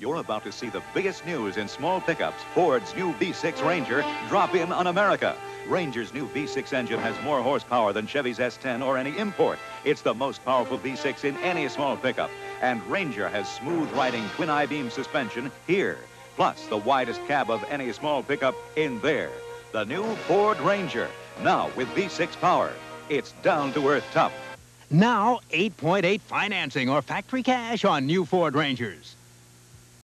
You're about to see the biggest news in small pickups. Ford's new V6 Ranger drop in on America. Ranger's new V6 engine has more horsepower than Chevy's S10 or any import. It's the most powerful V6 in any small pickup. And Ranger has smooth-riding twin I-beam suspension here. Plus, the widest cab of any small pickup in there. The new Ford Ranger, now with V6 power. It's down-to-earth tough. Now, 8.8 financing or factory cash on new Ford Rangers.